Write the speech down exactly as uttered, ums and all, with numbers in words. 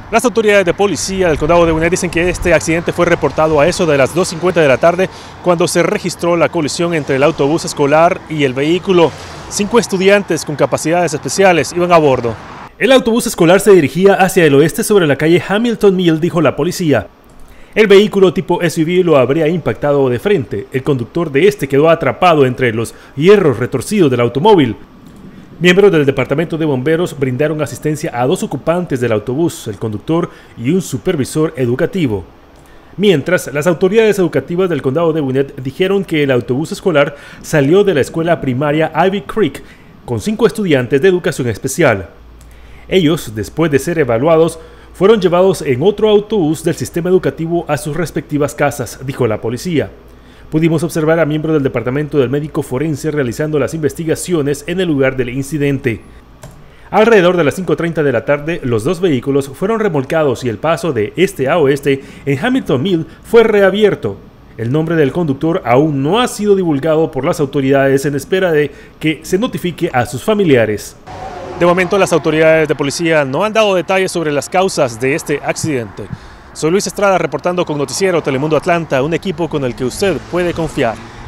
Las autoridades de policía del condado de Gwinnett dicen que este accidente fue reportado a eso de las dos cincuenta de la tarde cuando se registró la colisión entre el autobús escolar y el vehículo. Cinco estudiantes con capacidades especiales iban a bordo. El autobús escolar se dirigía hacia el oeste sobre la calle Hamilton Mill, dijo la policía. El vehículo tipo S U V lo habría impactado de frente. El conductor de este quedó atrapado entre los hierros retorcidos del automóvil. Miembros del departamento de bomberos brindaron asistencia a dos ocupantes del autobús, el conductor y un supervisor educativo. Mientras, las autoridades educativas del condado de Gwinnett dijeron que el autobús escolar salió de la escuela primaria Ivy Creek con cinco estudiantes de educación especial. Ellos, después de ser evaluados, fueron llevados en otro autobús del sistema educativo a sus respectivas casas, dijo la policía. Pudimos observar a miembros del departamento del médico forense realizando las investigaciones en el lugar del incidente. Alrededor de las cinco treinta de la tarde, los dos vehículos fueron remolcados y el paso de este a oeste en Hamilton Mill fue reabierto. El nombre del conductor aún no ha sido divulgado por las autoridades en espera de que se notifique a sus familiares. De momento, las autoridades de policía no han dado detalles sobre las causas de este accidente. Soy Luis Estrada reportando con Noticiero Telemundo Atlanta, un equipo con el que usted puede confiar.